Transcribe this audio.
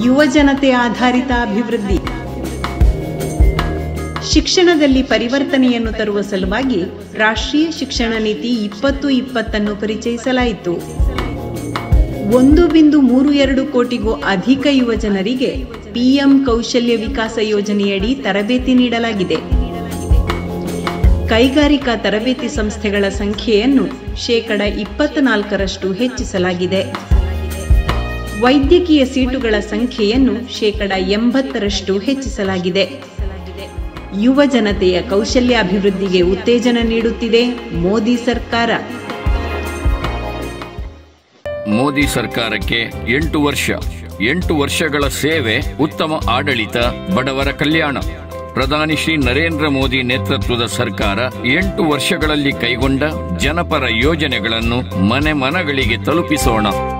ಯುವಜನತೆ ಆಧಾರಿತ ಅಭಿವೃದ್ಧಿ. ಶಿಕ್ಷಣದಲ್ಲಿ ಪರಿವರ್ತನೆಯನ್ನು ತರುವ ಸಲುವಾಗಿ ರಾಷ್ಟ್ರೀಯ ಶಿಕ್ಷಣ ನೀತಿ 2020 ಪರಿಚಯಿಸಲಾಯಿತು. 1.32 ಕೋಟಿಗೂ ಅಧಿಕ ಯುವಜನರಿಗೆ ಪಿಎಂ ಕೌಶಲ್ಯ ವಿಕಾಸ ಯೋಜನೆಯಡಿ ತರಬೇತಿ ನೀಡಲಾಗಿದೆ. ಕೈಗಾರಿಕಾ ತರಬೇತಿ ಸಂಸ್ಥೆಗಳ ಸಂಖ್ಯೆಯನ್ನು 24% ಹೆಚ್ಚಿಸಲಾಗಿದೆ. ವೈದ್ಯಕೀಯ ಸೀಟುಗಳ ಸಂಖ್ಯೆಯನ್ನು 80% ಹೆಚ್ಚಿಸಲಾಗಿದೆ. ಯುವ ಜನತೆಯ ಕೌಶಲ್ಯಾಭಿವೃದ್ಧಿಗೆ ಉತ್ತೇಜನ ನೀಡುತ್ತಿದೆ ಮೋದಿ ಸರ್ಕಾರ. ಮೋದಿ ಸರ್ಕಾರಕ್ಕೆ 8 ವರ್ಷ. 8 ವರ್ಷಗಳ ಸೇವೆ, ಉತ್ತಮ ಆಡಳಿತ, ಬಡವರ ಕಲ್ಯಾಣ. ಪ್ರಧಾನಿ ಶ್ರೀ ನರೇಂದ್ರ ಮೋದಿ ನೇತೃತ್ವದ ಸರ್ಕಾರ 8 ವರ್ಷಗಳಲ್ಲಿ ಕೈಗೊಂಡ ಜನಪರ ಯೋಜನೆಗಳನ್ನು ಮನೆ ಮನಗಳಿಗೆ ತಲುಪಿಸೋಣ.